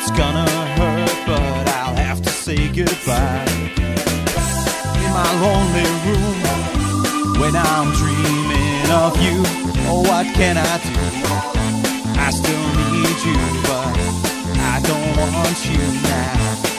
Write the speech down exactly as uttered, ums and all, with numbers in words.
It's gonna hurt, but I'll have to say goodbye. In my lonely room, when I'm dreaming of you, oh, what can I do? I still need you, but I don't want you now.